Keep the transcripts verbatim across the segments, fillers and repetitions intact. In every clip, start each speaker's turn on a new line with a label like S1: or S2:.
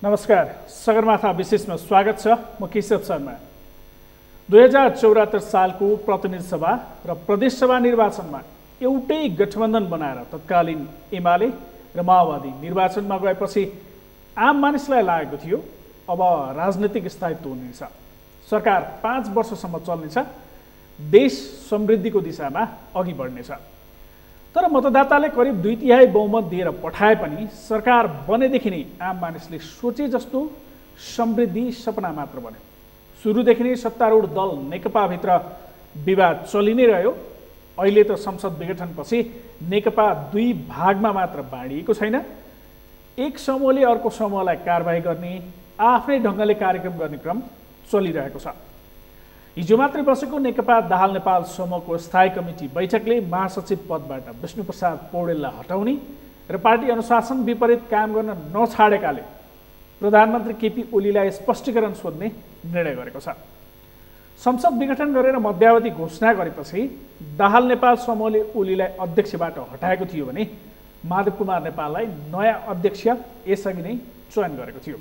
S1: नमस्कार, सगरमाथा विशेषमा स्वागत छ। म केशव शर्मा। दुई हजार चौरात्तर सालको प्रतिनिधि सभा र प्रदेश सभा निर्वाचनमा एउटै गठबन्धन बनाएर तत्कालीन एमाले र माओवादी निर्वाचनमा गएपछि आम मानिसलाई लागेको थियो अब राजनीतिक स्थायित्व हुनेछ, सरकार पाँच वर्षसम्म चल्नेछ, देश समृद्धिको दिशामा अघि बढ्नेछ। तर मतदाताले करिब दुई तिहाई बहुमत दिएर पठाए पनि सरकार बनेदेखि नै आम मानिसले सोचे जस्तो समृद्धि सपना मात्र बन्यो। सुरुदेखि नै सत्तारूढ दल नेकपाभित्र विवाद चलि नै रह्यो। अहिले त संसद विघटनपछि नेकपा दुई भागमा मात्र बाँडिएको छैन। एक समूहले अर्को समूहलाई कारबाही गर्ने, आफ्नै ढङ्गले कार्यक्रम गर्ने क्रम चलिरहेको छ। हिजो मात्रै बसेको नेकपा दाहाल नेपाल समूहको स्थायी कमिटी बैठकले महासचिव पदबाट विष्णुप्रसाद पौडेललाई हटाउने र पार्टी अनुशासन विपरीत काम गर्न नछाडेकाले प्रधानमन्त्री केपी ओलीलाई स्पष्टीकरण सोध्ने निर्णय गरेको छ। संसद विघटन गरेर मध्यावधि घोषणा गरेपछि दाहाल नेपाल समूहले ओलीलाई अध्यक्षबाट हटाएको थियो भने माधव कुमार नेपाललाई नयाँ अध्यक्ष यसअघि नै चयन गरेको थियो।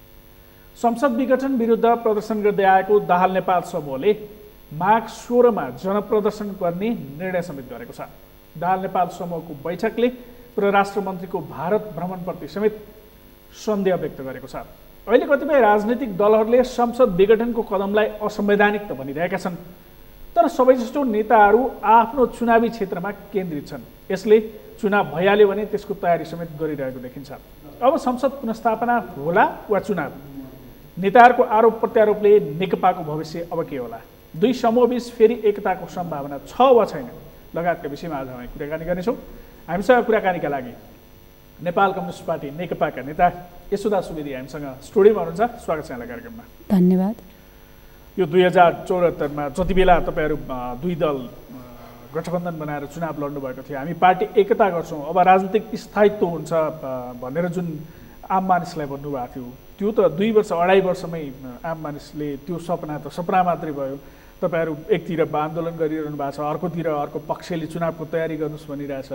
S1: संसद विघटन विरुद्ध प्रदर्शन गर्दै आएको दाहाल नेपाल समूहले माघ सोह्रमा जनप्रदर्शन गर्ने निर्णय समेत गरेको छ। दाहाल नेपाल समूहको बैठकले परराष्ट्र मन्त्रीको भारत भ्रमणप्रति समेत सन्देह व्यक्त गरेको छ। अहिले कतिपय राजनीतिक दलहरूले संसद विघटनको कदमलाई असंवैधानिक त भनिरहेका छन्, तर सबैजसो नेताहरू आफ्नो चुनावी क्षेत्रमा केन्द्रित छन्। यसले चुनाव भइहाल्यो भने त्यसको तयारी समेत गरिरहेको देखिन्छ। अब संसद पुनर्स्थापना होला वा चुनाव, नेताहरूको आरोप प्रत्यारोपले नेकपाको भविष्य अब के होला, दुई समूहबीच फेरि एकताको सम्भावना छ वा छैन लगायतका विषयमा आज हामी कुराकानी गर्नेछौँ। हामीसँग कुराकानीका लागि नेपाल कम्युनिस्ट पार्टी नेकपाका नेता यशोदा सुवेदी हामीसँग स्टुडियोमा हुनुहुन्छ। स्वागत छ यहाँलाई कार्यक्रममा।
S2: धन्यवाद।
S1: यो दुई हजार चौहत्तरमा जति बेला तपाईँहरू दुई दल गठबन्धन बनाएर चुनाव लड्नुभएको थियो, हामी पार्टी एकता गर्छौँ, अब राजनीतिक स्थायित्व हुन्छ भनेर जुन आम मानिसलाई भन्नुभएको थियो, त्यो त दुई वर्ष अढाई वर्षमै आम मानिसले त्यो सपना त सपना मात्रै भयो। तपाईँहरू एकतिर आन्दोलन गरिरहनु भएको छ, अर्कोतिर अर्को पक्षले चुनावको तयारी गर्नुहोस् भनिरहेछ।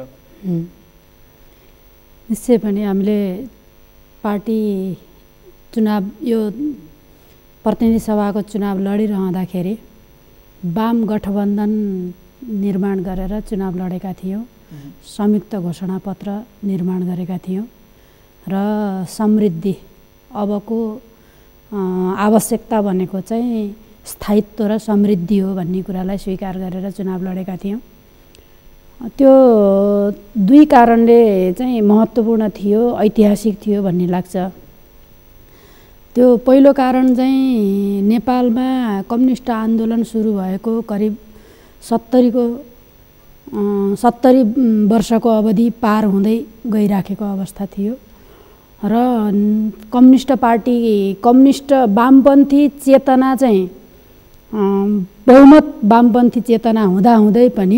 S2: निश्चय पनि हामीले पार्टी चुनाव यो प्रतिनिधि सभाको चुनाव लडिरहँदाखेरि वाम गठबन्धन निर्माण गरेर चुनाव लडेका थियौँ, संयुक्त घोषणापत्र निर्माण गरेका थियौँ र समृद्धि अबको आवश्यकता भनेको चाहिँ स्थायित्व र समृद्धि हो भन्ने कुरालाई स्वीकार गरेर चुनाव लडेका थियौँ। त्यो दुई कारणले चाहिँ महत्त्वपूर्ण थियो, ऐतिहासिक थियो भन्ने लाग्छ। त्यो पहिलो कारण चाहिँ नेपालमा कम्युनिस्ट आन्दोलन सुरु भएको करिब सत्तरीको सत्तरी वर्षको अवधि पार हुँदै गइराखेको अवस्था थियो र कम्युनिस्ट पार्टी कम्युनिस्ट वामपन्थी चेतना चाहिँ बहुमत वामपन्थी चेतना हुँदा हुँदै पनि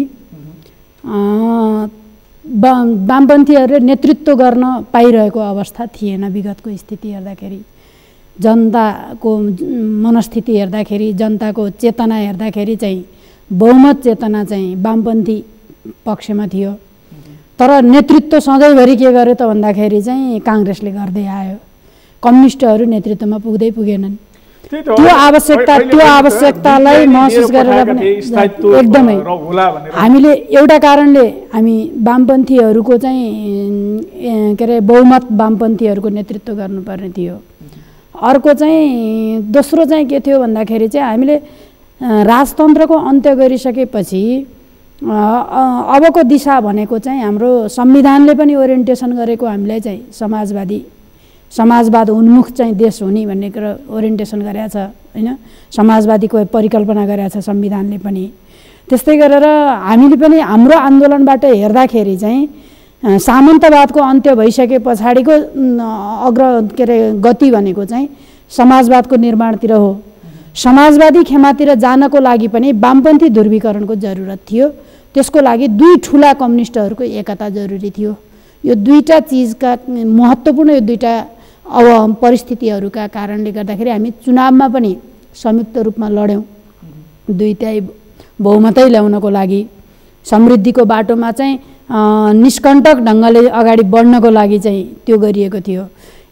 S2: वामपन्थीहरूले नेतृत्व गर्न पाइरहेको अवस्था थिएन। विगतको स्थिति हेर्दाखेरि, जनताको मनस्थिति हेर्दाखेरि, जनताको चेतना हेर्दाखेरि चाहिँ बहुमत चेतना चाहिँ वामपन्थी पक्षमा थियो। तर नेतृत्व सधैँभरि के गर्यो त भन्दाखेरि चाहिँ काङ्ग्रेसले गर्दै आयो, कम्युनिस्टहरू नेतृत्वमा पुग्दै पुगेनन्। त्यो आवश्यकता त्यो आवश्यकतालाई महसुस गरेर पनि एकदमै हामीले एउटा कारणले हामी वामपन्थीहरूको चाहिँ के अरे बहुमत वामपन्थीहरूको नेतृत्व गर्नुपर्ने थियो। अर्को चाहिँ दोस्रो चाहिँ के थियो भन्दाखेरि चाहिँ हामीले राजतन्त्रको अन्त्य गरिसकेपछि अबको दिशा भनेको चाहिँ हाम्रो संविधानले पनि ओरिएन्टेसन गरेको हामीलाई चाहिँ समाजवादी समाजवाद उन्मुख चाहिँ देश हुने भन्ने कुरा ओरिएन्टेसन गरेको छ होइन, समाजवादीको परिकल्पना गरेको छ संविधानले पनि। त्यस्तै गरेर हामीले पनि हाम्रो आन्दोलनबाट हेर्दाखेरि चाहिँ सामन्तवादको अन्त्य भइसके पछाडिको अग्र के अरे गति भनेको चाहिँ समाजवादको निर्माणतिर हो। समाजवादी खेमातिर जानको लागि पनि वामपन्थी ध्रुवीकरणको जरुरत थियो। त्यसको लागि दुई ठुला कम्युनिस्टहरूको एकता जरुरी थियो। यो दुईटा चिजका महत्त्वपूर्ण यो दुईटा अब परिस्थितिहरूका कारणले गर्दाखेरि हामी चुनावमा पनि संयुक्त रूपमा लड्यौँ। दुई तिहाई बहुमतै ल्याउनको लागि समृद्धिको बाटोमा चाहिँ निष्कण्टक ढङ्गले अगाडि बढ्नको लागि चाहिँ त्यो गरिएको थियो।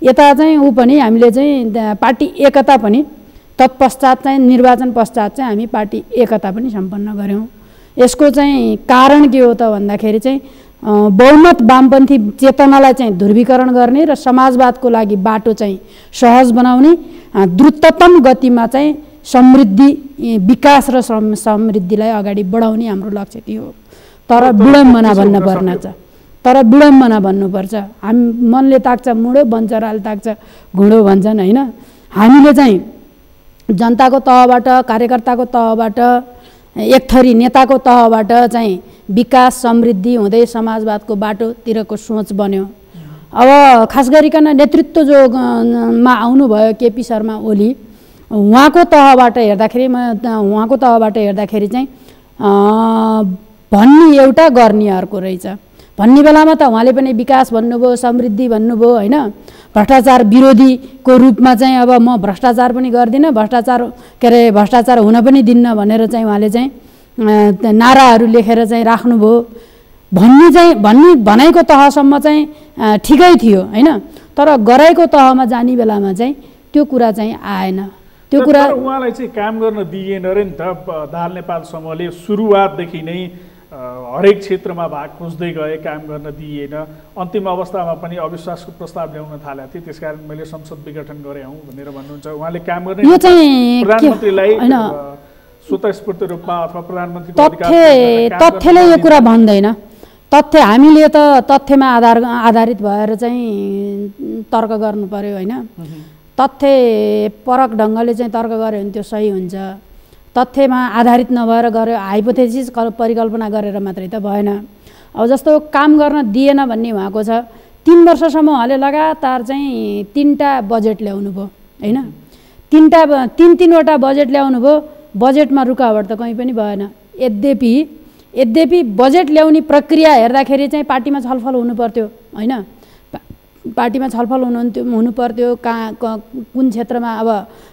S2: यता चाहिँ ऊ पनि हामीले चाहिँ पार्टी एकता पनि तत्पश्चात चाहिँ निर्वाचन पश्चात चाहिँ हामी पार्टी एकता पनि सम्पन्न गऱ्यौँ। यसको चाहिँ कारण के हो त भन्दाखेरि चाहिँ बहुमत वामपन्थी चेतनालाई चाहिँ ध्रुवीकरण गर्ने र समाजवादको लागि बाटो चाहिँ सहज बनाउने, द्रुततम गतिमा चाहिँ समृद्धि विकास र समृद्धिलाई अगाडि बढाउने हाम्रो लक्ष्य थियो। तर विडम्बना भन्न पर्न छ तर विडम्बना भन्नुपर्छ। हामी मनले ताक्छ मुडो, बन्चराले ताक्छ घुँडो भन्छन् होइन। हामीले चाहिँ जनताको तहबाट, कार्यकर्ताको तहबाट, एक थरी नेताको तहबाट चाहिँ विकास समृद्धि हुँदै समाजवादको बाटोतिरको सोच बन्यो। अब खास गरिकन नेतृत्व जो मा आउनुभयो केपी शर्मा ओली, उहाँको तहबाट हेर्दाखेरि उहाँको तहबाट हेर्दाखेरि चाहिँ भन्ने एउटा गर्ने अर्को रहेछ। भन्ने बेलामा त उहाँले पनि विकास भन्नुभयो, समृद्धि भन्नुभयो होइन। भ्रष्टाचार विरोधीको रूपमा चाहिँ अब म भ्रष्टाचार पनि गर्दिनँ, भ्रष्टाचार के अरे भ्रष्टाचार हुन पनि दिन्न भनेर चाहिँ उहाँले चाहिँ नाराहरू लेखेर चाहिँ राख्नुभयो। भन्ने चाहिँ भन्ने भनाइको तहसम्म चाहिँ ठिकै थियो होइन। तर गराइको तहमा जाने बेलामा चाहिँ त्यो कुरा चाहिँ आएन। त्यो कुरा
S1: उहाँलाई चाहिँ काम गर्न दिइएन र नि त। दाहाल नेपाल समूहले सुरुवातदेखि नै हरेक क्षेत्रमा भाग खोज्दै गए, काम गर्न दिइएन। अन्तिम अवस्थामा पनि अविश्वासको प्रस्ताव ल्याउन थालेको थियो, त्यसकारण मैले संसद विघटन गरे हुँ भनेर भन्नुहुन्छ। उहाँले काम गर्ने
S2: यो चाहिँ
S1: प्रधानमन्त्रीलाई स्वतःस्फूर्त रूपमा अथवा प्रधानमन्त्रीको
S2: तथ्य तथ्यले यो कुरा भन्दैन। तथ्य हामीले त तथ्यमा आधार आधारित भएर चाहिँ तर्क गर्नु पर्यो होइन। तथ्य परक ढङ्गले चाहिँ तर्क गऱ्यो भने त्यो सही हुन्छ। तथ्यमा आधारित नभएर गऱ्यो हाइपोथेसिस परिकल्पना गरेर मात्रै त भएन। अब जस्तो काम गर्न दिएन भन्ने उहाँको छ। तिन वर्षसम्म उहाँले लगातार चाहिँ तिनवटा बजेट ल्याउनु भयो होइन। तिनवटा तिन तिनवटा बजेट ल्याउनु भयो, बजेटमा रुकावट त कहीँ पनि भएन। यद्यपि यद्यपि बजेट ल्याउने प्रक्रिया हेर्दाखेरि चाहिँ पार्टीमा छलफल हुनु पर्थ्यो होइन। पार्टीमा छलफल हुनुहुन्थ्यो हुनु पर्थ्यो कहाँ कुन क्षेत्रमा अब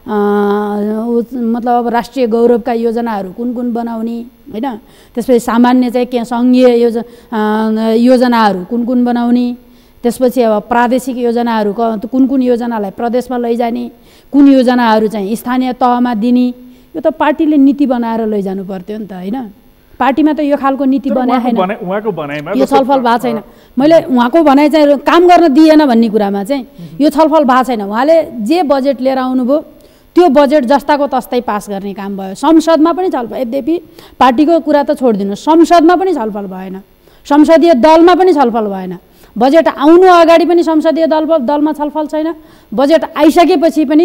S2: मतलब अब राष्ट्रिय गौरवका योजनाहरू कुन कुन बनाउने होइन। त्यसपछि सामान्य चाहिँ के सङ्घीय योजना योजनाहरू कुन कुन बनाउने, त्यसपछि अब प्रादेशिक योजनाहरू कुन कुन योजनालाई प्रदेशमा लैजाने, कुन योजनाहरू चाहिँ स्थानीय तहमा दिने, यो त पार्टीले नीति बनाएर लैजानु पर्थ्यो नि त होइन। पार्टीमा त यो खालको नीति बनाए छैन, यो छलफल भएको छैन। मैले उहाँको भनाइ चाहिँ काम गर्न दिएन भन्ने कुरामा चाहिँ यो छलफल भएको छैन। उहाँले जे बजेट लिएर आउनुभयो त्यो बजेट जस्ताको तस्तै पास गर्ने काम भयो। संसदमा पनि छलफल, यद्यपि पार्टीको कुरा त छोडिदिनु, संसदमा पनि छलफल भएन, संसदीय दलमा पनि छलफल भएन। बजेट आउनु अगाडि पनि संसदीय दल दलमा छलफल छैन, बजेट आइसकेपछि पनि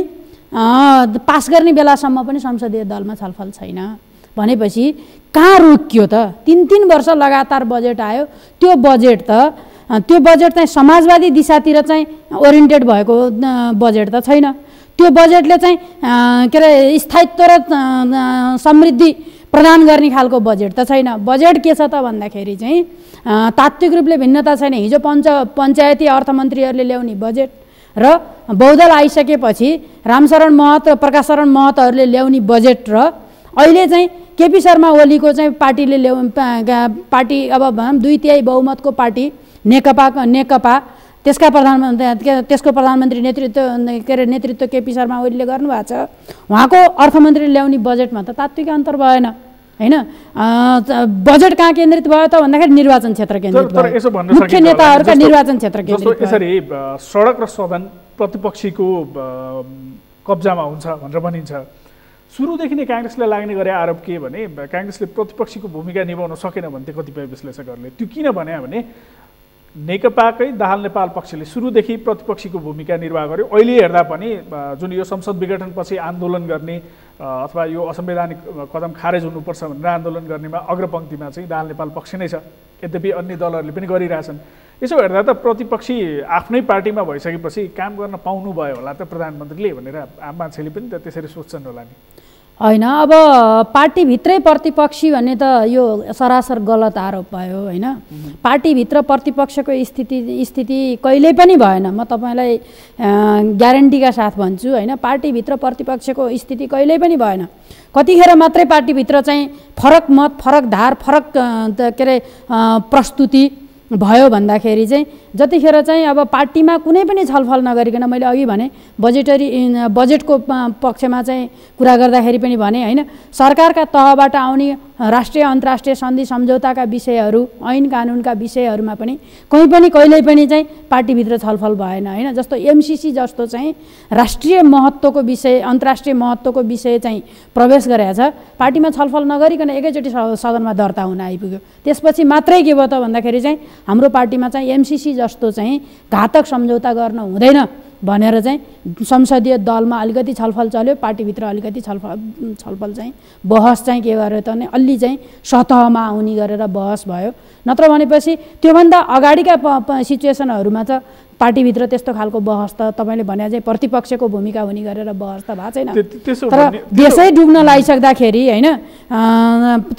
S2: पास गर्ने बेलासम्म पनि संसदीय दलमा छलफल छैन। भनेपछि कहाँ रोकियो त? तिन तिन वर्ष लगातार बजेट आयो। त्यो बजेट त त्यो बजेट चाहिँ समाजवादी दिशातिर चाहिँ ओरिएन्टेड भएको बजेट त छैन। त्यो बजेटले चाहिँ के अरे स्थायित्व र समृद्धि प्रदान गर्ने खालको बजेट त छैन। बजेट के छ त भन्दाखेरि चाहिँ तात्विक रूपले भिन्नता छैन। हिजो पञ्च पञ्चायती अर्थमन्त्रीहरूले ल्याउने बजेट र बहुदल आइसकेपछि रामशरण महत र प्रकाश शरण महतहरूले ल्याउने बजेट र अहिले चाहिँ केपी शर्मा ओलीको चाहिँ पार्टीले ल्याउ पार्टी अब दुई तिहाई बहुमतको पार्टी नेकपा नेकपा त्यसका प्रधानमन्त्री त्यसको प्रधानमन्त्री नेतृत्व के अरे नेतृत्व केपी शर्मा ओलीले गर्नुभएको छ। उहाँको अर्थमन्त्रीले ल्याउने बजेटमा त तात्विक अन्तर भएन होइन। बजेट कहाँ केन्द्रित भयो त भन्दाखेरि निर्वाचन क्षेत्र केन्द्रित भयो, मुख्य नेताहरूका निर्वाचन क्षेत्र केन्द्रित भयो।
S1: यसरी सडक र सदन प्रतिपक्षीको कब्जामा हुन्छ भनेर भनिन्छ। सुरुदेखि नै काङ्ग्रेसलाई लाग्ने गरे आरोप के भने काङ्ग्रेसले प्रतिपक्षीको भूमिका निभाउन सकेन भन्थे कतिपय विश्लेषकहरूले। त्यो किन भने भने नेकपाकै दाहाल नेपाल पक्षले सुरुदेखि प्रतिपक्षीको भूमिका निर्वाह गर्यो। अहिले हेर्दा पनि जुन यो संसद विघटनपछि आन्दोलन गर्ने अथवा यो असंवैधानिक कदम खारेज हुनुपर्छ भनेर आन्दोलन गर्नेमा अग्रपङ्क्तिमा चाहिँ दाहाल नेपाल पक्ष नै छ। यद्यपि अन्य दलहरूले पनि गरिरहेछन्। यसो हेर्दा त प्रतिपक्षी आफ्नै पार्टीमा भइसकेपछि काम गर्न पाउनु भयो होला त प्रधानमन्त्रीले भनेर आम मान्छेले पनि त त्यसरी सोच्छन् होला नि
S2: होइन। अब पार्टीभित्रै प्रतिपक्षी भन्ने त यो सरासर गलत आरोप भयो होइन। पार्टीभित्र प्रतिपक्षको स्थिति स्थिति कहिल्यै पनि भएन। म तपाईँलाई ग्यारेन्टीका साथ भन्छु होइन। पार्टीभित्र प्रतिपक्षको स्थिति कहिल्यै पनि भएन। कतिखेर मात्रै पार्टीभित्र चाहिँ फरक मत, फरक धार, फरक के अरे प्रस्तुति भयो भन्दाखेरि चाहिँ जतिखेर चाहिँ अब पार्टीमा कुनै पनि छलफल नगरिकन मैले अघि भने बजेटरी बजेटको पक्षमा चाहिँ कुरा गर्दाखेरि पनि भने होइन, सरकारका तहबाट आउने राष्ट्रिय अन्तर्राष्ट्रिय सन्धि सम्झौताका विषयहरू ऐन कानुनका विषयहरूमा पनि कहीँ पनि कहिल्यै पनि चाहिँ पार्टीभित्र छलफल भएन होइन। जस्तो एमसिसी जस्तो चाहिँ राष्ट्रिय महत्त्वको विषय अन्तर्राष्ट्रिय महत्त्वको विषय चाहिँ प्रवेश गरेको छ, पार्टीमा छलफल नगरिकन एकैचोटि सदनमा दर्ता हुन आइपुग्यो। त्यसपछि मात्रै के भयो त भन्दाखेरि चाहिँ हाम्रो पार्टीमा चाहिँ एमसिसी जस्तो चाहिँ घातक सम्झौता गर्न हुँदैन भनेर चाहिँ संसदीय दलमा अलिकति छलफल चल्यो, पार्टीभित्र अलिकति छलफल छलफल चाहिँ बहस चाहिँ के गर्यो त भने अलि चाहिँ सतहमा आउने गरेर बहस भयो। नत्र भनेपछि त्योभन्दा अगाडिका सिचुएसनहरूमा त पार्टीभित्र त्यस्तो खालको बहस त तपाईँले भने चाहिँ प्रतिपक्षको भूमिका हुने गरेर बहस त भएको छैन। तर देशै डुब्न लागिसक्दाखेरि होइन त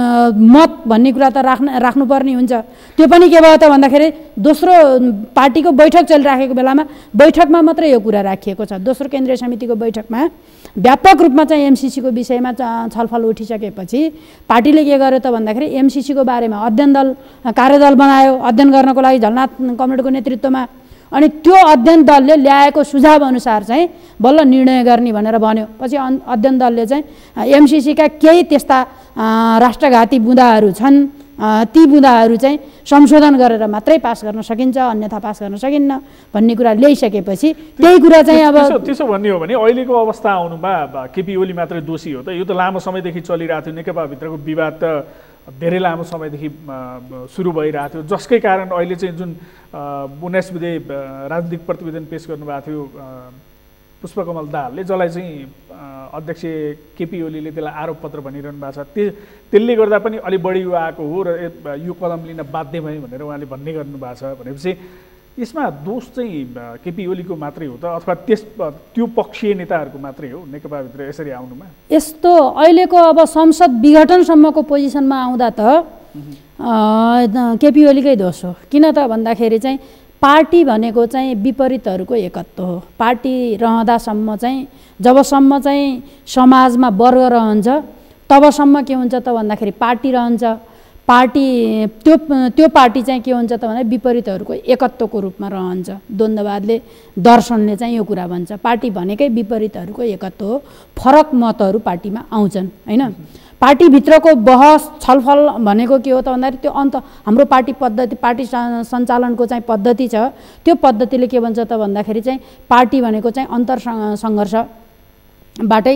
S2: मत भन्ने कुरा त राख्न राख्नुपर्ने हुन्छ। त्यो पनि के भयो त भन्दाखेरि दोस्रो पार्टीको बैठक चलिराखेको बेलामा बैठकमा मात्रै यो कुरा राखिएको छ। दोस्रो केन्द्रीय समितिको बैठकमा व्यापक रूपमा चाहिँ एमसिसीको विषयमा छलफल उठिसकेपछि पार्टीले के गर्यो त भन्दाखेरि एमसिसीको बारेमा अध्ययन दल कार्यदल बनायो अध्ययन गर्नको लागि झलनाथ कमरेडको नेतृत्वमा। अनि त्यो अध्ययन दलले ल्याएको सुझाव अनुसार चाहिँ बल्ल निर्णय गर्ने भनेर भन्यो। पछि अध्ययन दलले चाहिँ एमसिसीका केही त्यस्ता राष्ट्रघाती बुँदाहरू छन्, ती बुँदाहरू चाहिँ संशोधन गरेर मात्रै पास गर्न सकिन्छ, अन्यथा पास गर्न सकिन्न भन्ने कुरा ल्याइसकेपछि त्यही कुरा चाहिँ अब
S1: त्यसो भन्ने हो भने अहिलेको अवस्था आउनुमा केपी ओली मात्रै दोषी हो त? यो त लामो समयदेखि चलिरहेको थियो, नेकपाभित्रको विवाद त धेरै लामो समयदेखि सुरु भइरहेको थियो, जसकै कारण अहिले चाहिँ जुन उन्नाइस बुधे राजनीतिक प्रतिवेदन पेश गर्नुभएको थियो पुष्पकमल दाहालले, जसलाई चाहिँ अध्यक्ष केपी ओलीले त्यसलाई आरोप पत्र भनिरहनु भएको छ, त्यो त्यसले गर्दा पनि अलि बढी यो आएको हो र यो कदम लिन बाध्य भए भनेर उहाँले भन्ने गर्नुभएको छ। भनेपछि यसमा दोष चाहिँ केपी ओलीको मात्रै हो त अथवा त्यस त्यो पक्षीय नेताहरूको मात्रै हो नेकपाभित्र यसरी आउनुमा?
S2: यस्तो अहिलेको अब संसद विघटनसम्मको पोजिसनमा आउँदा त केपी ओलीकै दोष हो। किन त भन्दाखेरि चाहिँ पार्टी भनेको चाहिँ विपरीतहरूको एकत्व हो। पार्टी रहँदासम्म चाहिँ जबसम्म चाहिँ समाजमा वर्ग रहन्छ तबसम्म के हुन्छ त भन्दाखेरि पार्टी रहन्छ। पार्टी त्यो त्यो पार्टी चाहिँ के हुन्छ त भने विपरीतहरूको एकत्वको रूपमा रहन्छ। द्वन्द्ववादले दर्शनले चाहिँ यो कुरा भन्छ पार्टी भनेकै विपरीतहरूको एकत्व हो, फरक मतहरू पार्टीमा आउँछन् होइन। पार्टीभित्रको बहस छलफल भनेको के हो त भन्दाखेरि त्यो अन्त हाम्रो पार्टी पद्धति पार्टी सञ्चालनको चाहिँ पद्धति छ, त्यो पद्धतिले के भन्छ त भन्दाखेरि चाहिँ पार्टी भनेको चाहिँ अन्तर सङ्घर्ष बाटै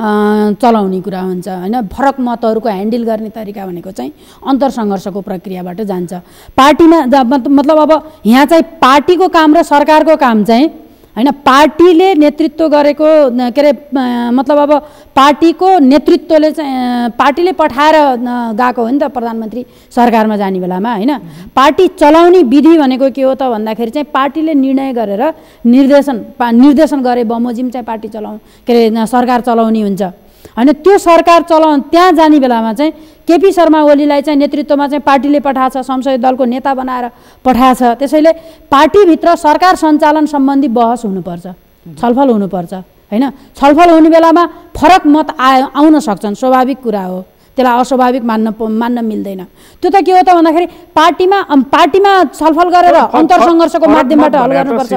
S2: चलाउने कुरा हुन्छ होइन। फरक मतहरूको ह्यान्डल गर्ने तरिका भनेको चाहिँ अन्तर सङ्घर्षको प्रक्रियाबाट जान्छ। पार्टीमा मतलब अब यहाँ चाहिँ पार्टीको काम र सरकारको काम चाहिँ होइन, पार्टीले नेतृत्व गरेको के अरे मतलब अब पार्टीको नेतृत्वले चाहिँ पार्टीले पठाएर गएको हो नि त प्रधानमन्त्री सरकारमा जाने बेलामा होइन। पार्टी चलाउने विधि भनेको के हो त भन्दाखेरि चाहिँ पार्टीले निर्णय गरेर निर्देशन निर्देशन गरे बमोजिम चाहिँ पार्टी चलाउ के अरे सरकार चलाउने हुन्छ होइन। त्यो सरकार चलाउ त्यहाँ जाने बेलामा चाहिँ केपी शर्मा ओलीलाई चाहिँ नेतृत्वमा चाहिँ पार्टीले पठाएको छ, संसदीय दलको नेता बनाएर पठाएको छ। त्यसैले पार्टीभित्र सरकार सञ्चालन सम्बन्धी बहस हुनुपर्छ, छलफल हुनुपर्छ होइन। छलफल हुने बेलामा फरक मत आ आउन सक्छन्, स्वाभाविक कुरा हो, त्यसलाई अस्वाभाविक मान्न मान्न मिल्दैन। त्यो त के हो त भन्दाखेरि पार्टीमा पार्टीमा छलफल गरेर अन्तर सङ्घर्षको माध्यमबाट हल गर्नुपर्छ।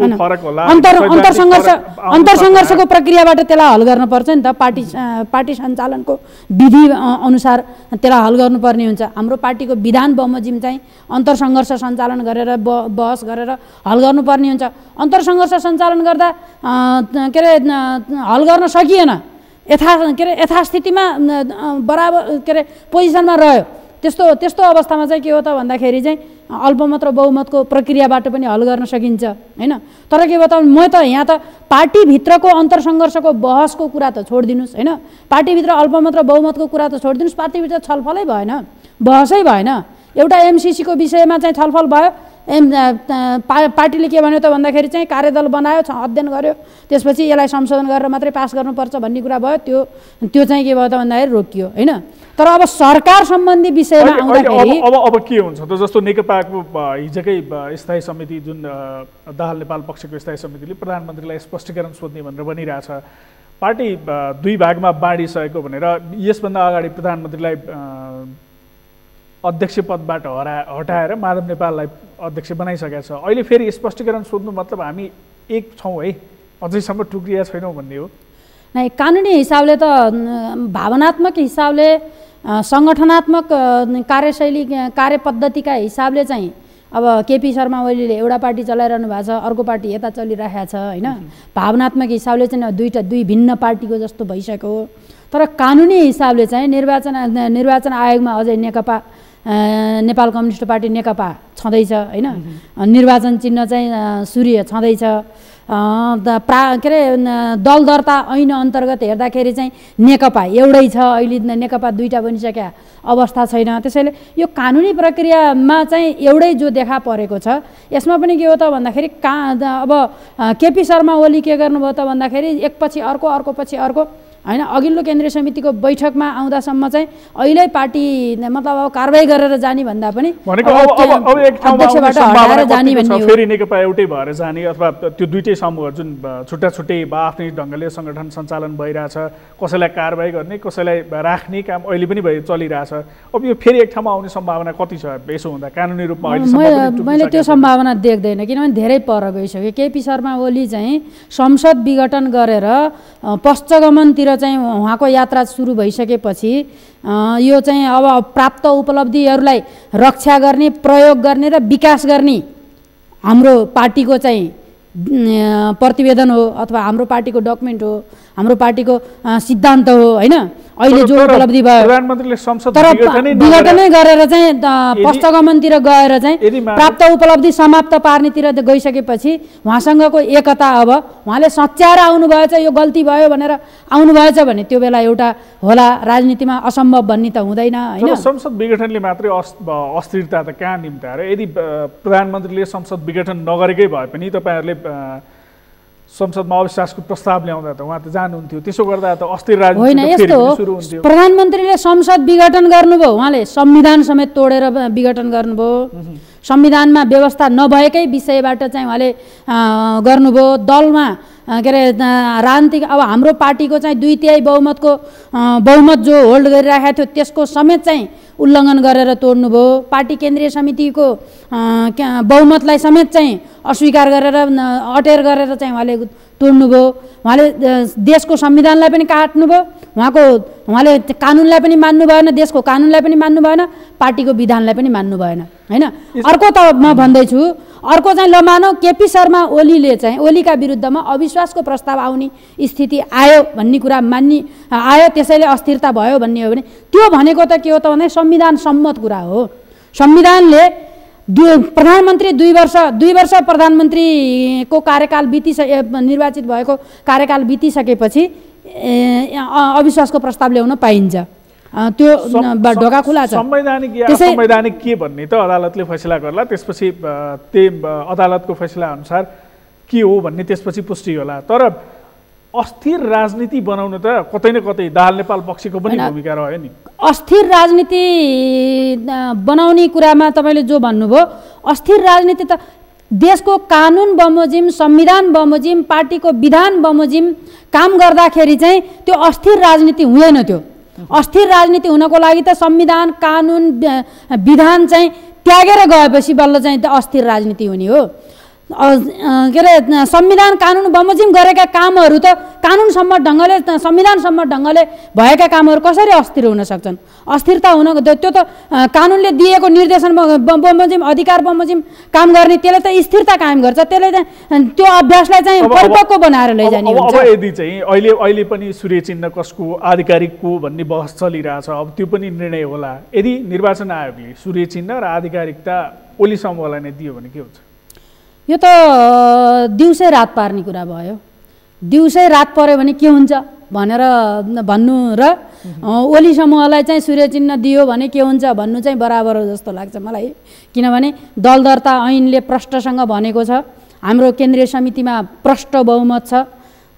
S2: अन्तर अन्तर सङ्घर्ष अन्तर सङ्घर्षको प्रक्रियाबाट त्यसलाई हल गर्नुपर्छ नि त। पार्टी पार्टी सञ्चालनको विधि अनुसार त्यसलाई हल गर्नुपर्ने हुन्छ। हाम्रो पार्टीको विधान बमोजिम चाहिँ अन्तर सङ्घर्ष सञ्चालन गरेर ब बहस गरेर हल गर्नुपर्ने हुन्छ। अन्तर सङ्घर्ष सञ्चालन गर्दा के अरे हल गर्न सकिएन, यथा के अरे यथास्थितिमा बराबर के अरे पोजिसनमा रह्यो, त्यस्तो त्यस्तो अवस्थामा चाहिँ के हो त भन्दाखेरि चाहिँ अल्पमत र बहुमतको प्रक्रियाबाट पनि हल गर्न सकिन्छ होइन। तर के भयो त म त यहाँ त पार्टीभित्रको अन्तर सङ्घर्षको बहसको कुरा त छोडिदिनुहोस् होइन, पार्टीभित्र अल्पमत र बहुमतको कुरा त छोडिदिनुहोस्, पार्टीभित्र छलफलै भएन, बहसै भएन। एउटा एमसिसीको विषयमा चाहिँ छलफल भयो, एम पा पार्टीले के भन्यो त भन्दाखेरि चाहिँ कार्यदल बनायो, अध्ययन गर्यो, त्यसपछि यसलाई संशोधन गरेर मात्रै पास गर्नुपर्छ भन्ने कुरा भयो। त्यो त्यो चाहिँ के भयो त भन्दाखेरि रोकियो होइन। तर अब सरकार सम्बन्धी विषयमा आउँदाखेरि
S1: अब अब के हुन्छ त, जस्तो नेकपाको हिजोकै स्थायी समिति जुन दाहाल नेपाल पक्षको स्थायी समितिले प्रधानमन्त्रीलाई स्पष्टीकरण सोध्ने भनेर भनिरहेछ, पार्टी दुई भागमा बाँडिसकेको भनेर यसभन्दा अगाडि प्रधानमन्त्रीलाई अध्यक्ष पदबाट हरा हटाएर माधव नेपाललाई अध्यक्ष बनाइसकेको छ। अहिले फेरि स्पष्टीकरण सोध्नु मतलब हामी एक छौँ है, अझैसम्म टुक्रिया छैनौँ भन्ने हो?
S2: नै, कानुनी हिसाबले त भावनात्मक हिसाबले सङ्गठनात्मक कार्यशैली कार्यपद्धतिका हिसाबले चाहिँ अब केपी शर्मा ओलीले एउटा पार्टी चलाइरहनु भएको छ, अर्को पार्टी यता चलिरहेको छ होइन। भावनात्मक हिसाबले चाहिँ दुईवटा दुई भिन्न पार्टीको जस्तो भइसक्यो। तर कानुनी हिसाबले चाहिँ निर्वाचन निर्वाचन आयोगमा अझै नेकपा नेपाल कम्युनिस्ट पार्टी नेकपा छँदैछ होइन। निर्वाचन चिन्ह चाहिँ सूर्य छँदैछ। प्रा के अरे दल दर्ता ऐन अन्तर्गत हेर्दाखेरि चाहिँ नेकपा एउटै छ, अहिले नेकपा दुईवटा बनिसक्या अवस्था छैन। त्यसैले यो कानुनी प्रक्रियामा चाहिँ एउटै जो देखा परेको छ। यसमा पनि के हो त भन्दाखेरि का अब केपी शर्मा ओली के गर्नुभयो त भन्दाखेरि एकपछि अर्को अर्को पछि अर्को होइन। अघिल्लो केन्द्रीय समितिको बैठकमा आउँदासम्म चाहिँ अहिले पार्टी मतलब अब कारवाही गरेर जाने भन्दा पनि
S1: अध्यक्षबाट हटाएर जाने भन्ने हो। फेरि नेकपा एउटै भएर जाने अथवा त्यो दुईटै समूह जुन छुट्टा छुट्टै बा आफ्नै ढङ्गले सङ्गठन सञ्चालन भइरहेछ, कसैलाई कारवाही गर्ने कसैलाई राख्ने काम अहिले पनि भइ चलिरहेछ। अब यो फेरि एक ठाउँमा आउने सम्भावना कति छ यसो हुँदा कानुनी रूपमा?
S2: मैले त्यो सम्भावना देख्दैन, किनभने धेरै पर गइसक्यो। केपी शर्मा ओली चाहिँ संसद विघटन गरेर पश्चगमनतिर चाहिँ उहाँको यात्रा सुरु भइसकेपछि यो चाहिँ अब प्राप्त उपलब्धिहरूलाई रक्षा गर्ने, प्रयोग गर्ने र विकास गर्ने हाम्रो पार्टीको चाहिँ प्रतिवेदन हो अथवा हाम्रो पार्टीको डकुमेन्ट हो, हाम्रो पार्टीको सिद्धान्त हो होइन। अहिले जो उपलब्धि भयो
S1: प्रधानमन्त्रीले संसद
S2: विघटनै गरेर चाहिँ पश्चगमनतिर गएर चाहिँ प्राप्त उपलब्धि समाप्त पार्नेतिर गइसकेपछि उहाँसँगको एकता अब उहाँले सच्याएर आउनुभएछ, यो गल्ती भयो भनेर आउनुभएछ भने त्यो बेला एउटा होला, राजनीतिमा असम्भव भन्ने त हुँदैन होइन।
S1: संसद विघटनले मात्रै अस्थिरता त कहाँ निम्त्याएर? यदि प्रधानमन्त्रीले संसद विघटन नगरेकै भए पनि तपाईँहरूले संसदमा अविश्वासको प्रस्ताव ल्याउँदा त उहाँ त जानुहुन्थ्यो, त्यसो गर्दा त अस्थिर राजनीति
S2: होइन। यस्तो हो, प्रधानमन्त्रीले संसद विघटन गर्नुभयो, उहाँले संविधान समेत तोडेर विघटन गर्नुभयो। संविधानमा व्यवस्था नभएकै विषयबाट चाहिँ उहाँले गर्नुभयो। दलमा के अरे राजनीतिक अब हाम्रो पार्टीको चाहिँ दुई तिहाई बहुमतको बहुमत जो होल्ड गरिरहेको थियो त्यसको समेत चाहिँ उल्लङ्घन गरेर तोड्नुभयो। पार्टी केन्द्रीय समितिको बहुमतलाई समेत चाहिँ अस्वीकार गरेर अटेर गरेर चाहिँ उहाँले तोड्नुभयो। उहाँले देशको संविधानलाई पनि काट्नुभयो, उहाँको उहाँले कानुनलाई पनि मान्नु भएन, देशको कानुनलाई पनि मान्नु भएन, पार्टीको विधानलाई पनि मान्नु भएन होइन। अर्को त म भन्दैछु, अर्को चाहिँ ल मानौ केपी शर्मा ओलीले चाहिँ ओलीका विरुद्धमा अविश्वासको प्रस्ताव आउने स्थिति आयो भन्ने कुरा मान्ने आयो, त्यसैले अस्थिरता भयो भन्ने हो भने त्यो भनेको त के हो त भने संविधान सम्मत कुरा हो। संविधानले दुई प्रधानमन्त्री दुई वर्ष दुई वर्ष प्रधानमन्त्रीको कार्यकाल बितिसके निर्वाचित भएको कार्यकाल बितिसकेपछि अविश्वासको प्रस्ताव ल्याउन पाइन्छ, त्यो ढोका खुला छ।
S1: संवैधानिक या असंवैधानिक के भन्ने त अदालतले फैसला गर्ला, त्यसपछि त्यही अदालतको फैसला अनुसार के हो भन्ने त्यसपछि पुष्टि होला। तर अस्थिर राजनीति बनाउन त कतै न कतै दाहाल नेपाल पक्षको पनि भूमिका रह्यो नि।
S2: अस्थिर राजनीति बनाउने कुरामा तपाईँले जो भन्नुभयो, अस्थिर राजनीति त देशको कानुन बमोजिम, संविधान बमोजिम, पार्टीको विधान बमोजिम काम गर्दाखेरि चाहिँ त्यो अस्थिर राजनीति हुँदैन। त्यो अस्थिर राजनीति हुनको लागि त संविधान, कानुन, विधान चाहिँ त्यागेर गएपछि बल्ल चाहिँ त अस्थिर राजनीति हुने हो। के अरे संविधान कानुन बमोजिम गरेका कामहरू त कानुनसम्म ढङ्गले संविधानसम्म ढङ्गले भएका कामहरू कसरी अस्थिर हुन सक्छन्? अस्थिरता हुन त्यो त कानुनले दिएको निर्देशन बमोजिम, अधिकार बमोजिम काम गर्ने, त्यसले त स्थिरता कायम गर्छ, त्यसले त्यो अभ्यासलाई चाहिँ परिपक्व बनाएर लैजाने हुन्छ।
S1: अब यदि चाहिँ अहिले अहिले पनि सूर्य चिन्ह कसको आधिकारिक को भन्ने बहस चलिरहेछ, अब त्यो पनि निर्णय होला। यदि निर्वाचन आयोगले सूर्य चिन्ह र आधिकारिकता ओली समूहलाई नै दियो भने के हुन्छ?
S2: यो त दिउँसै रात पार्ने कुरा भयो। दिउँसै रात पर्यो भने के हुन्छ भनेर भन्नु र ओली समूहलाई चाहिँ सूर्य चिन्ह दियो भने के हुन्छ भन्नु चाहिँ बराबर हो जस्तो लाग्छ मलाई। किनभने दल दर्ता ऐनले प्रष्टसँग भनेको छ, हाम्रो केन्द्रीय समितिमा प्रष्ट बहुमत छ,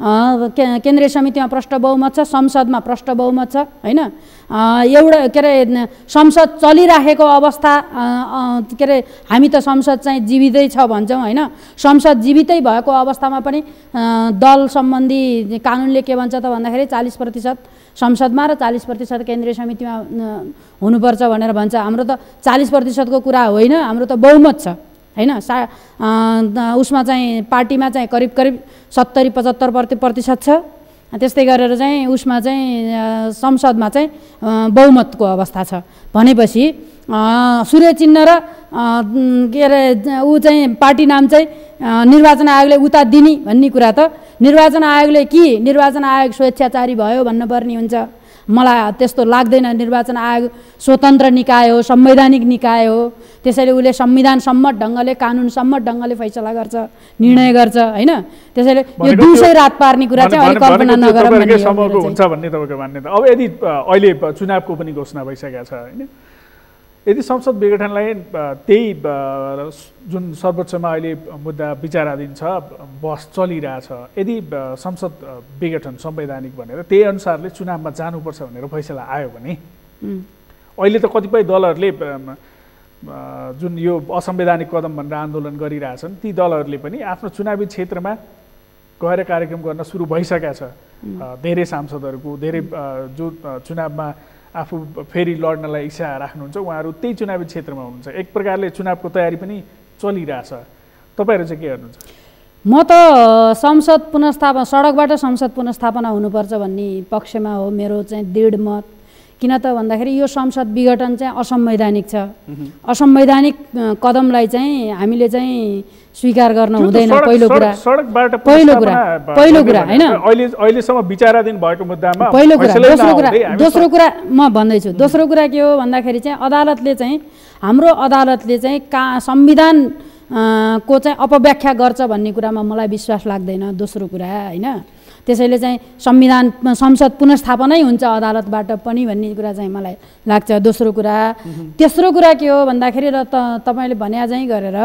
S2: केन्द्रीय समितिमा प्रष्ट बहुमत छ, संसदमा प्रष्ट बहुमत छ हैन। एउटा के अरे संसद चलिराखेको अवस्था के अरे हामी त संसद चाहिँ जीवितै छ भन्छौँ हैन। संसद जीवितै भएको अवस्थामा पनि दल सम्बन्धी कानुनले के भन्छ त भन्दाखेरि चालीस प्रतिशत संसदमा र चालीस प्रतिशत केन्द्रीय समितिमा हुनुपर्छ भनेर भन्छ। हाम्रो त चालीस प्रतिशतको कुरा होइन, हाम्रो त बहुमत छ हैन। सा उसमा चाहिँ पार्टीमा चाहिँ करिब करिब सत्तरी पचहत्तर प्रति प्रतिशत छ। त्यस्तै गरेर चाहिँ उसमा चाहिँ संसदमा चाहिँ बहुमतको अवस्था छ भनेपछि सूर्य चिन्ह र के अरे ऊ चाहिँ पार्टी नाम चाहिँ निर्वाचन आयोगले उता दिने भन्ने कुरा त निर्वाचन आयोगले कि निर्वाचन आयोग स्वेच्छाचारी भयो भन्नुपर्ने हुन्छ। मलाई त्यस्तो लाग्दैन। निर्वाचन आयोग स्वतन्त्र निकाय हो, संवैधानिक निकाय हो। त्यसैले उसले संविधान सम्मत ढङ्गले कानुन सम्मत ढङ्गले फैसला गर्छ, निर्णय गर्छ हैन। त्यसैले यो दिउँसै रात पार्ने कुरा चाहिँ अलिक कल्पना नगरौँ भन्ने
S1: हुन्छ भन्ने तपाईँको मान्यता। अब यदि अहिले चुनावको पनि घोषणा भइसकेको छ हैन, यदि संसद विघटनलाई त्यही जुन सर्वोच्चमा अहिले मुद्दा विचाराधीन छ, बहस चलिरहेछ, यदि संसद विघटन संवैधानिक भनेर त्यही अनुसारले चुनावमा जानुपर्छ भनेर फैसला आयो भने अहिले त कतिपय दलहरूले जुन यो असंवैधानिक कदम भनेर आन्दोलन गरिरहेछन्, ती दलहरूले पनि आफ्नो चुनावी क्षेत्रमा गएर कार्यक्रम गर्न सुरु भइसकेको छ। धेरै सांसदहरूको धेरै जो चुनावमा आफू फेरि लड्नलाई इच्छा राख्नुहुन्छ उहाँहरू त्यही चुनावी क्षेत्रमा हुनुहुन्छ। एक प्रकारले चुनावको तयारी पनि चलिरहेछ। तपाईँहरू चाहिँ के गर्नुहुन्छ?
S2: म त संसद पुनर्स्थापना, सडकबाट संसद पुनर्स्थापना हुनुपर्छ भन्ने पक्षमा हो मेरो चाहिँ दृढ मत। किन त भन्दाखेरि यो संसद विघटन चाहिँ असंवैधानिक छ। असंवैधानिक कदमलाई चाहिँ हामीले चाहिँ स्वीकार गर्न हुँदैन। पहिलो कुरा
S1: सडकबाट
S2: पहिलो कुरा पहिलो कुरा हैन,
S1: अहिले अहिलेसम्म विचाराधीन भएको मुद्दामा
S2: पहिलो कुरा। दोस्रो कुरा दोस्रो कुरा म भन्दैछु। दोस्रो कुरा के हो भन्दाखेरि चाहिँ अदालतले चाहिँ हाम्रो अदालतले चाहिँ का संविधान को चाहिँ अपव्याख्या गर्छ भन्ने कुरामा मलाई विश्वास लाग्दैन। दोस्रो कुरा हैन, त्यसैले चाहिँ संविधान संसद पुनर्स्थापनै हुन्छ अदालतबाट पनि भन्ने कुरा चाहिँ मलाई लाग्छ। दोस्रो कुरा। तेस्रो कुरा के हो भन्दाखेरि र त तपाईँले भने चाहिँ गरेर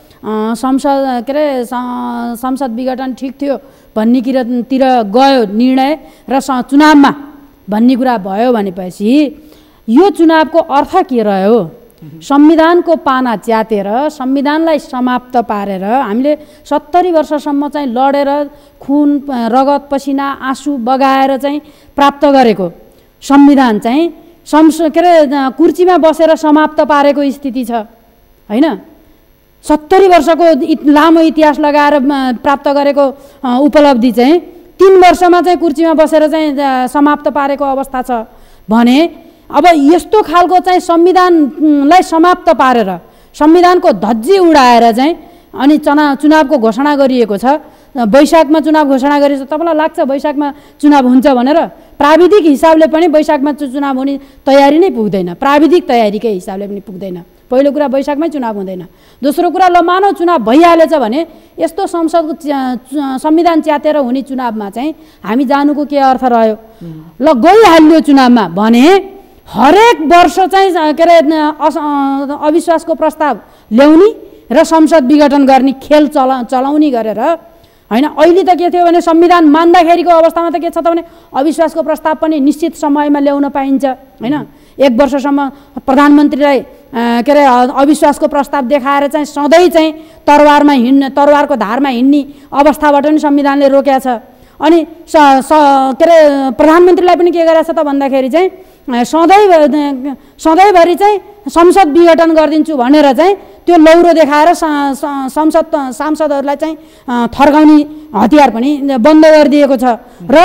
S2: संसद के अरे संसद विघटन ठिक थियो भन्ने कुरातिर गयो निर्णय र चुनावमा भन्ने कुरा भयो भनेपछि यो चुनावको अर्थ के रह्यो? संविधानको पाना च्यातेर संविधानलाई समाप्त पारेर हामीले सत्तरी वर्षसम्म चाहिँ लडेर खुन रगत पसिना आँसु बगाएर चाहिँ प्राप्त गरेको संविधान चाहिँ संस के अरे कुर्चीमा बसेर समाप्त पारेको स्थिति छ हैन। सत्तरी वर्षको लामो इतिहास लगाएर प्राप्त गरेको उपलब्धि चाहिँ तीन वर्षमा चाहिँ कुर्चीमा बसेर चाहिँ समाप्त पारेको अवस्था छ भने अब यस्तो खालको चाहिँ संविधानलाई समाप्त पारेर संविधानको धज्जी उडाएर चाहिँ अनि चुना चुनावको घोषणा गरिएको छ। वैशाखमा चुनाव घोषणा गरिएको छ। तपाईँलाई लाग्छ वैशाखमा चुनाव हुन्छ भनेर? प्राविधिक हिसाबले पनि वैशाखमा चुनाव हुने तयारी नै पुग्दैन। प्राविधिक तयारीकै हिसाबले पनि पुग्दैन। पहिलो कुरा वैशाखमै चुनाव हुँदैन। दोस्रो कुरा ल मानव चुनाव भइहालेछ भने यस्तो संसदको संविधान च्यातेर हुने चुनावमा चाहिँ हामी जानुको के अर्थ रह्यो? ल गइहाल्यो चुनावमा भने हरेक वर्ष चाहिँ के अरे अविश्वासको प्रस्ताव ल्याउने र संसद विघटन गर्ने खेल चला चलाउने गरेर हैन। अहिले त के थियो भने संविधान मान्दाखेरिको अवस्थामा त के छ त भने अविश्वासको प्रस्ताव पनि निश्चित समयमा ल्याउन पाइन्छ हैन। एक वर्षसम्म प्रधानमन्त्रीलाई के अरे अविश्वासको प्रस्ताव देखाएर चाहिँ सधैँ चाहिँ तरवारमा हिँड्न तरवारको धारमा हिँड्ने अवस्थाबाट पनि संविधानले रोकेको छ। अनि स के अरे प्रधानमन्त्रीलाई पनि के गरेछ त भन्दाखेरि चाहिँ सधैँ सधैँभरि चाहिँ संसद विघटन गरिदिन्छु भनेर चाहिँ त्यो लौरो देखाएर संसद सांसदहरूलाई चाहिँ थर्काउने हतियार पनि बन्द गरिदिएको छ र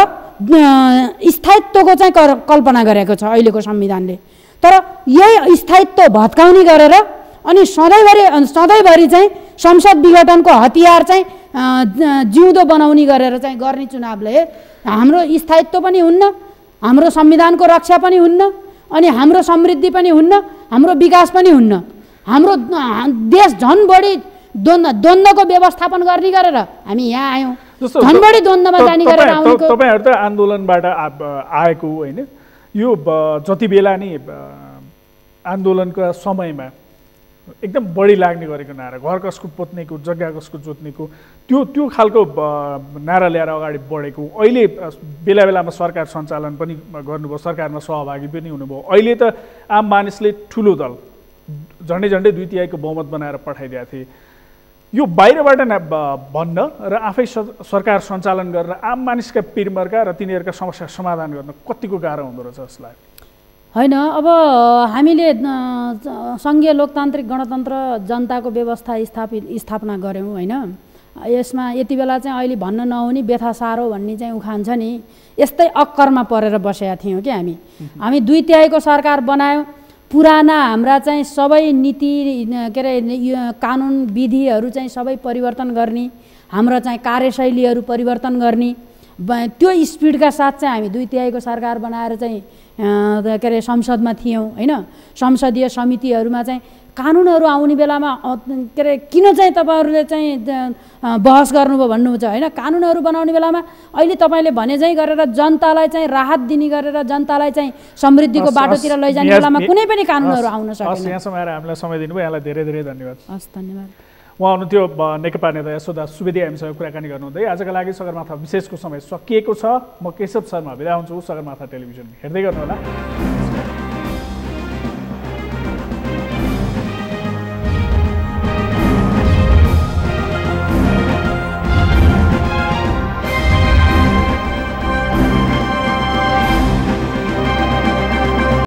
S2: स्थायित्वको चाहिँ कल्पना गरेको छ अहिलेको संविधानले। तर यही स्थायित्व भत्काउने गरेर अनि सधैँभरि सधैँभरि चाहिँ संसद विघटनको हतियार चाहिँ जिउँदो बनाउने गरेर चाहिँ गर्ने चुनावले हाम्रो स्थायित्व पनि हुन्न, हाम्रो संविधानको रक्षा पनि हुन्न, अनि हाम्रो समृद्धि पनि हुन्न, हाम्रो विकास पनि हुन्न। हाम्रो देश झन् बढी द्वन्द्व द्वन्द्वको व्यवस्थापन गर्ने गरेर हामी यहाँ आयौँ। झन् बढी द्वन्द्वमा जाने गरेर आउनुको
S1: तपाईँहरू त आन्दोलनबाट आएको होइन। यो जति बेला नि आन्दोलनका समयमा एकदम बढी लाग्ने गरेको नारा, घर कसको पोत्नेको, जग्गा कसको जोत्नेको, त्यो त्यो खालको नारा ल्याएर अगाडि बढेको। अहिले बेला बेलामा सरकार सञ्चालन पनि गर्नुभयो, सरकारमा सहभागी पनि हुनुभयो। अहिले त आम मानिसले ठुलो दल झन्डै झन्डै दुई तिहाईको बहुमत बनाएर पठाइदिएको थिए। यो बाहिरबाट भन्न र आफै सरकार सञ्चालन गरेर आम मानिसका पिरमर्का र तिनीहरूका समस्या समाधान गर्न कतिको गाह्रो हुँदो रहेछ जस्तो लाग्यो?
S2: होइन, अब हामीले सङ्घीय लोकतान्त्रिक गणतन्त्र जनताको व्यवस्था स्थापित स्थापना गऱ्यौँ होइन। यसमा यति बेला चाहिँ अहिले भन्न नहुने व्यथा सारो भन्ने चाहिँ उखान छ नि, यस्तै अक्करमा परेर बसेका थियौँ कि हामी हामी दुई तिहाईको सरकार बनायौँ। पुराना हाम्रा चाहिँ सबै नीति के अरे कानुन विधिहरू चाहिँ सबै परिवर्तन गर्ने, हाम्रो चाहिँ कार्यशैलीहरू परिवर्तन गर्ने, त्यो स्पिडका साथ चाहिँ हामी दुई तिहाईको सरकार बनाएर चाहिँ के अरे संसदमा थियौँ होइन। संसदीय समितिहरूमा चाहिँ कानुनहरू आउने बेलामा के अरे किन चाहिँ तपाईँहरूले चाहिँ बहस गर्नुभयो भन्नुहुन्छ होइन। कानुनहरू बनाउने बेलामा अहिले तपाईँले भने चाहिँ गरेर जनतालाई चाहिँ राहत दिने गरेर जनतालाई चाहिँ समृद्धिको बाटोतिर लैजाने बेलामा कुनै पनि कानुनहरू आउन सकेन।
S1: यहाँसम्म आएर हामीलाई समय दिनुभयो, यहाँलाई धेरै धेरै धन्यवाद।
S2: हस्, धन्यवाद।
S1: उहाँ हुनुहुन्थ्यो नेकपा नेता यशोदा सुवेदी, हामीसँग कुराकानी गर्नुहुँदै। आजका लागि सगरमाथा विशेषको समय सकिएको छ। म केशव शर्मा बिदा हुन्छु। सगरमाथा टेलिभिजन हेर्दै गर्नुहोला।